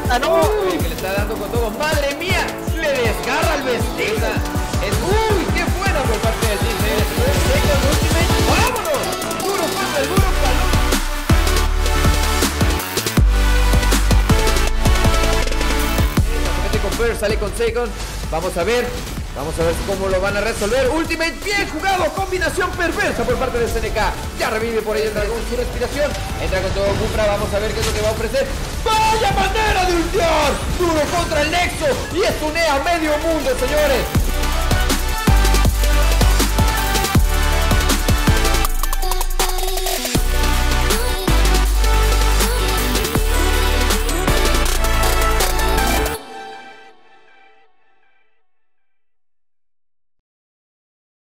mata, ¿no? Uy, que le está dando con todo. ¡Madre mía! Le desgarra el vestido. Uy, qué bueno por parte del Disney. Second Ultimate. ¡Vámonos! Duro contra el duro, palón. Se mete con Pearl, sale con Second. Vamos a ver cómo lo van a resolver. Ultimate, bien jugado, combinación perversa por parte de SNK. Ya revive por ahí el dragón su respiración. Entra con todo Cupra, vamos a ver qué es lo que va a ofrecer. ¡Vaya manera de ultear! Duro contra el Nexo y estunea a medio mundo, señores.